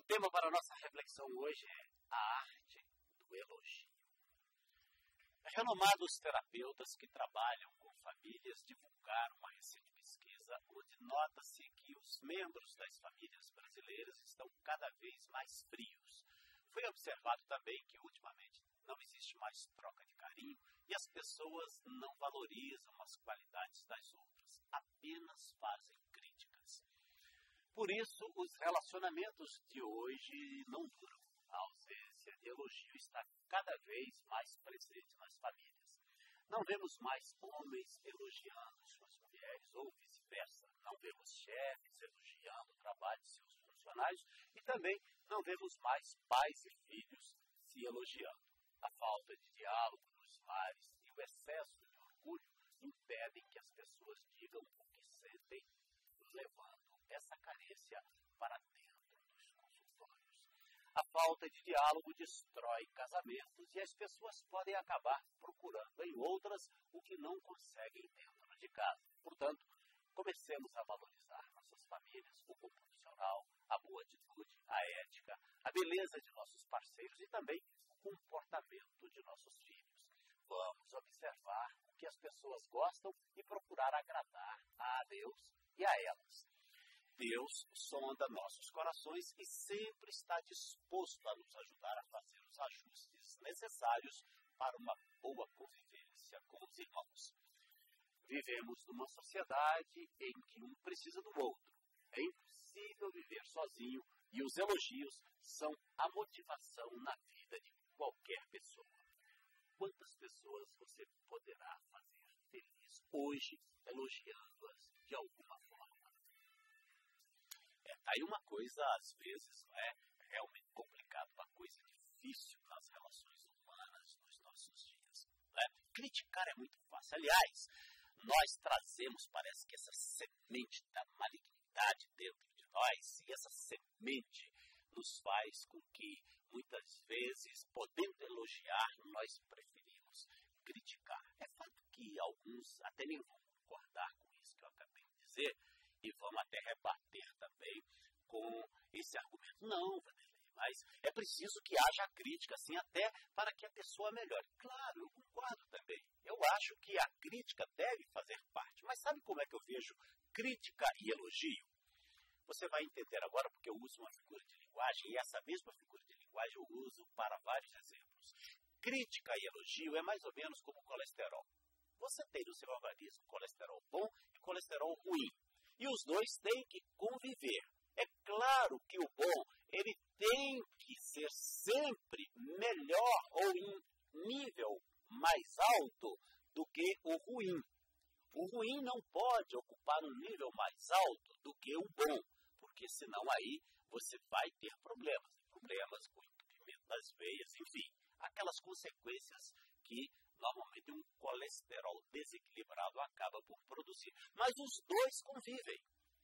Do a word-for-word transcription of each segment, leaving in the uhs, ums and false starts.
tema para a nossa reflexão hoje é a arte do elogio. Renomados terapeutas que trabalham com famílias divulgaram uma recente pesquisa onde nota-se que os membros das famílias brasileiras estão cada vez mais frios. Foi observado também que ultimamente não existe mais troca de carinho e as pessoas não valorizam as qualidades das outras, apenas fazem críticas. Por isso, os relacionamentos de hoje não duram. A ausência de elogio está cada vez mais presente nas famílias. Não vemos mais homens elogiando suas mulheres ou vice-versa. Não vemos chefes elogiando o trabalho de seus funcionários e também não vemos mais pais e filhos se elogiando. A falta de diálogo nos lares e o excesso de orgulho impedem que as pessoas digam o que sentem, levando essa carência para dentro dos consultórios. A falta de diálogo destrói casamentos e as pessoas podem acabar procurando em outras o que não conseguem dentro de casa. Portanto, comecemos a valorizar nossas famílias, o bom profissional, a boa atitude, a ética, a beleza de nossos parceiros e também o comportamento de nossos filhos. Vamos observar o que as pessoas gostam e procurar agradar a Deus e a elas. Deus sonda nossos corações e sempre está disposto a nos ajudar a fazer os ajustes necessários para uma boa convivência com os irmãos. Vivemos numa sociedade em que um precisa do outro. É impossível viver sozinho e os elogios são a motivação na vida de qualquer pessoa. Quantas pessoas você poderá fazer feliz hoje elogiando-as de alguma forma? É, tá aí uma coisa, às vezes, não é realmente complicado, uma coisa difícil nas relações humanas nos nossos dias. Não é? Criticar é muito fácil. Aliás, nós trazemos, parece que essa semente da malignidade dentro de nós, e essa semente nos faz com que, muitas vezes, podendo elogiar, nós preferimos criticar. É fato que alguns até nem vão concordar com isso que eu acabei de dizer, e vamos até rebater também com esse argumento. Não, Vanderlei, mas é preciso que haja crítica, assim, até para que a pessoa melhore. Claro, eu concordo também. Eu acho que a crítica deve fazer parte. Mas sabe como é que eu vejo crítica e elogio? Você vai entender agora porque eu uso uma figura de linguagem e essa mesma figura de linguagem eu uso para vários exemplos. Crítica e elogio é mais ou menos como o colesterol. Você tem no seu organismo colesterol bom e colesterol ruim. E os dois têm que conviver. É claro que o bom, ele tem que ser sempre melhor ou em nível mais alto do que o ruim. O ruim não pode ocupar um nível mais alto do que o bom, porque senão aí você vai ter problemas. Problemas com o entupimento das veias, enfim, aquelas consequências que normalmente um colesterol desequilibrado acaba por produzir. Mas os dois convivem.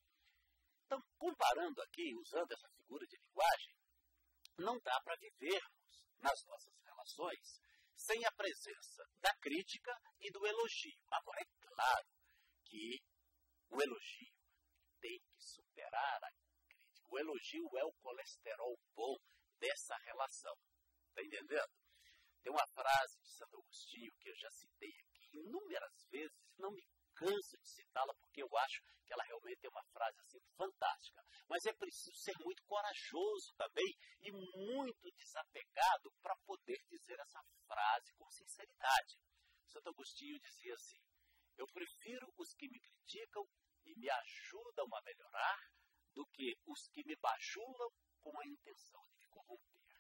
Então, comparando aqui, usando essa figura de linguagem, não dá para vivermos nas nossas relações sem a presença da crítica e do elogio. Agora, é claro que o elogio tem que superar a crítica. O elogio é o colesterol bom dessa relação. Está entendendo? Tem uma frase de Santo Agostinho que eu já citei aqui inúmeras vezes, não me canso de citá-la porque eu acho que ela realmente é uma frase assim fantástica. Mas é preciso ser muito corajoso também e muito desapegado para poder dizer essa frase com sinceridade. Santo Agostinho dizia assim: eu prefiro os que me criticam e me ajudam a melhorar do que os que me bajulam com a intenção de me corromper.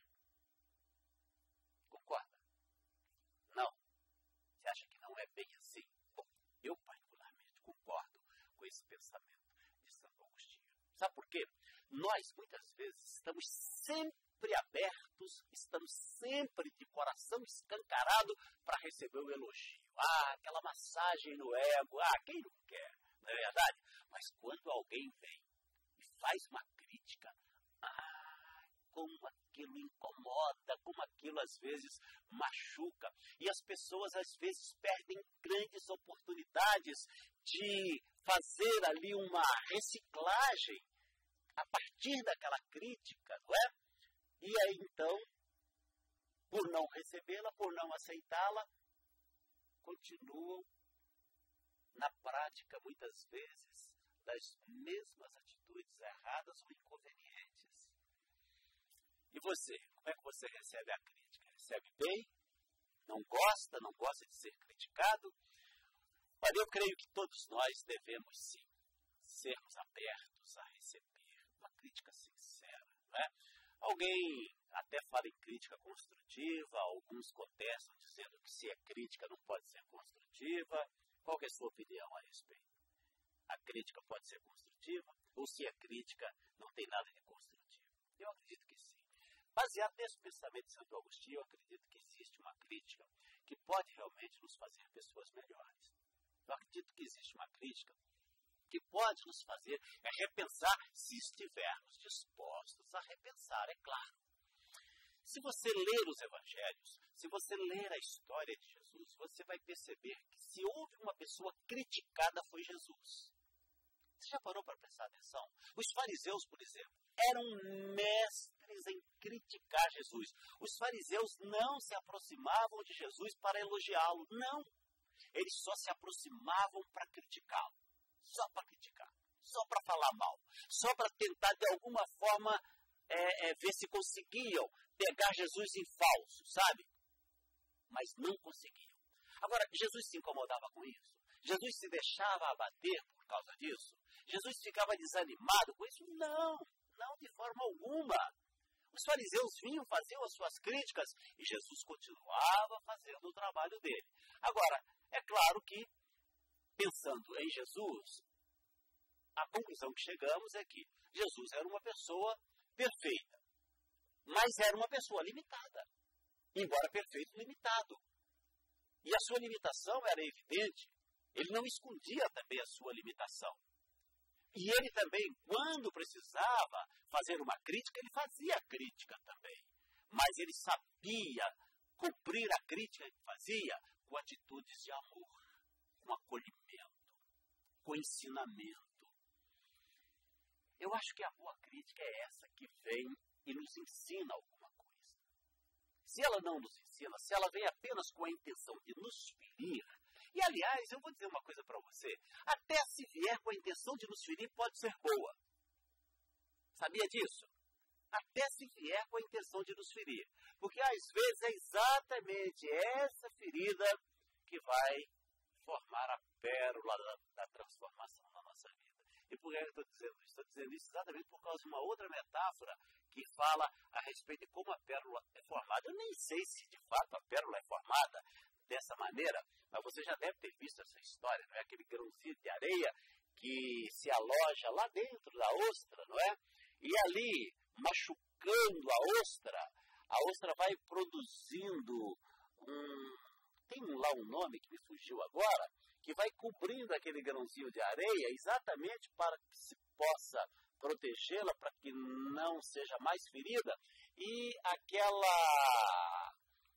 Concorda? Não. Você acha que não é bem assim? Bom, eu particularmente concordo com esse pensamento de Santo Agostinho. Sabe por quê? Nós, muitas vezes, estamos sempre abertos, estamos sempre de coração escancarado para receber o elogio. Ah, aquela massagem no ego, ah, quem não quer, não é verdade? Mas quando alguém vem e faz uma crítica, ah, como aquilo incomoda, como aquilo às vezes machuca. E as pessoas às vezes perdem grandes oportunidades de fazer ali uma reciclagem a partir daquela crítica, não é? E aí, então, por não recebê-la, por não aceitá-la, continuam na prática, muitas vezes, das mesmas atitudes erradas ou inconvenientes. E você? Como é que você recebe a crítica? Recebe bem? Não gosta? Não gosta de ser criticado? Olha, eu creio que todos nós devemos, sim, sermos abertos a receber uma crítica sincera, não é? Alguém até fala em crítica construtiva, alguns contestam dizendo que se é crítica não pode ser construtiva. Qual que é a sua opinião a respeito? A crítica pode ser construtiva ou se é crítica não tem nada de construtivo? Eu acredito que sim. Baseado nesse pensamento de Santo Agostinho, eu acredito que existe uma crítica que pode realmente nos fazer pessoas melhores. Eu acredito que existe uma crítica que pode nos fazer é repensar se estivermos dispostos a repensar, é claro. Se você ler os evangelhos, se você ler a história de Jesus, você vai perceber que se houve uma pessoa criticada foi Jesus. Você já parou para prestar atenção? Os fariseus, por exemplo, eram mestres em criticar Jesus. Os fariseus não se aproximavam de Jesus para elogiá-lo, não. Eles só se aproximavam para criticá-lo. Só para criticar, só para falar mal, só para tentar de alguma forma é, é, ver se conseguiam pegar Jesus em falso, sabe? Mas não conseguiam. Agora, Jesus se incomodava com isso? Jesus se deixava abater por causa disso? Jesus ficava desanimado com isso? Não, não de forma alguma. Os fariseus vinham, faziam as suas críticas e Jesus continuava fazendo o trabalho dele. Agora, é claro que pensando em Jesus, a conclusão que chegamos é que Jesus era uma pessoa perfeita, mas era uma pessoa limitada, embora perfeito, limitado. E a sua limitação era evidente, ele não escondia também a sua limitação. E ele também, quando precisava fazer uma crítica, ele fazia a crítica também. Mas ele sabia cumprir a crítica que fazia com atitudes de amor, com acolhimento, com ensinamento. Eu acho que a boa crítica é essa que vem e nos ensina alguma coisa. Se ela não nos ensina, se ela vem apenas com a intenção de nos ferir, e aliás, eu vou dizer uma coisa para você, até se vier com a intenção de nos ferir, pode ser boa. Sabia disso? Até se vier com a intenção de nos ferir. Porque às vezes é exatamente essa ferida que vai formar a pérola da, da transformação na nossa vida. E por que eu estou dizendo isso? Estou dizendo isso exatamente por causa de uma outra metáfora que fala a respeito de como a pérola é formada. Eu nem sei se de fato a pérola é formada dessa maneira, mas você já deve ter visto essa história, não é? Aquele grãozinho de areia que se aloja lá dentro da ostra, não é? E ali, machucando a ostra, a ostra vai produzindo um... Tem lá um nome que me fugiu agora, que vai cobrindo aquele grãozinho de areia exatamente para que se possa protegê-la, para que não seja mais ferida. E aquela...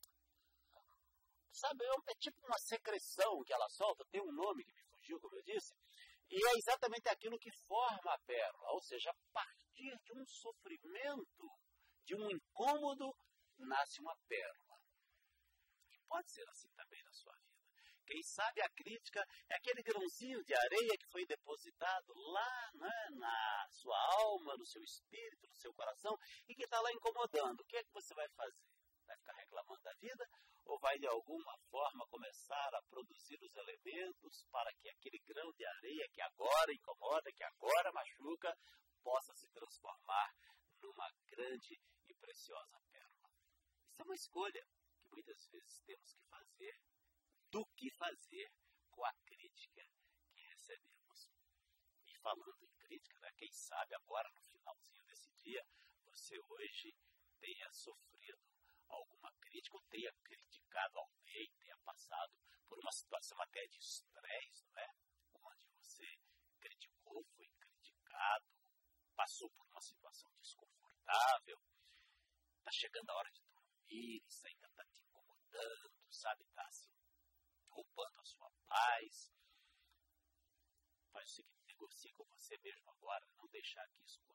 Sabe, é tipo uma secreção que ela solta, tem um nome que me fugiu, como eu disse, e é exatamente aquilo que forma a pérola, ou seja, a partir de um sofrimento, de um incômodo, nasce uma pérola. E pode ser assim também na sua vida. Quem sabe a crítica é aquele grãozinho de areia que foi depositado lá, né, na sua alma, no seu espírito, no seu coração, e que está lá incomodando. O que é que você vai fazer? Vai ficar reclamando da vida? Ou vai de alguma forma começar a produzir os elementos para que aquele grão de areia que agora incomoda, que agora machuca, possa se transformar numa grande e preciosa pérola? Isso é uma escolha que muitas vezes temos que fazer do que fazer com a crítica que recebemos. E falando em crítica, né, quem sabe agora no finalzinho desse dia, você hoje tenha sofrido alguma crítica, ou tenha criticado alguém, tenha passado por uma situação até de estresse, não é? Onde você criticou, foi criticado, passou por uma situação desconfortável, está chegando a hora de dormir, isso ainda está te incomodando, sabe? Está assim, roubando a sua paz. Faz o seguinte, negocie com você mesmo agora, não deixar que isso continue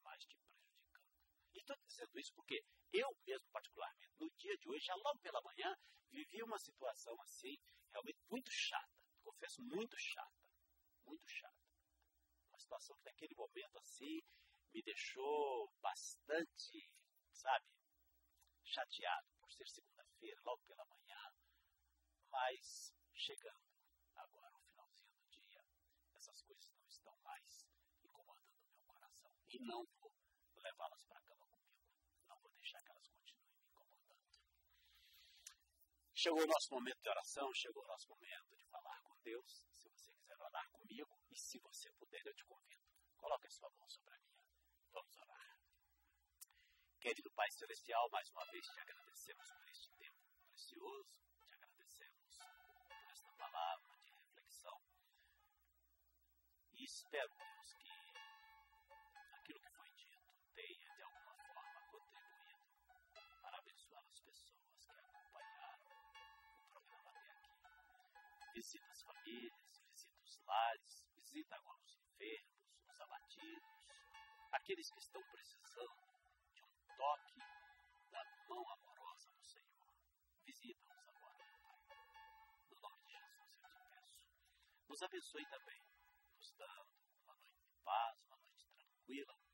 mais te prejudicando. E estou dizendo isso porque eu mesmo, particularmente, no dia de hoje, já logo pela manhã, vivi uma situação assim, realmente muito chata. Confesso, muito chata. Muito chata. Uma situação que naquele momento assim, me deixou bastante, sabe, chateado por ser segunda-feira, logo pela manhã, mas chegando agora ao finalzinho do dia, essas coisas não estão mais incomodando o meu coração. E não vou levá-las para a cama comigo. Não vou deixar que elas continuem me incomodando. Chegou o nosso momento de oração, chegou o nosso momento de falar com Deus. Se você quiser orar comigo, e se você puder, eu te convido. Coloque a sua mão sobre a minha. Vamos orar. Querido Pai Celestial, mais uma vez te agradecemos por este tempo precioso, te agradecemos por esta palavra de reflexão e espero, Deus, que aquilo que foi dito tenha de alguma forma contribuído para abençoar as pessoas que acompanharam o programa até aqui. Visita as famílias, visita os lares, visita agora os enfermos, os abatidos, aqueles que estão precisando de um toque da mão amorosa do Senhor. Visita-nos agora, Pai. No nome de Jesus eu te peço. Nos abençoe também, nos dando uma noite de paz, uma noite tranquila,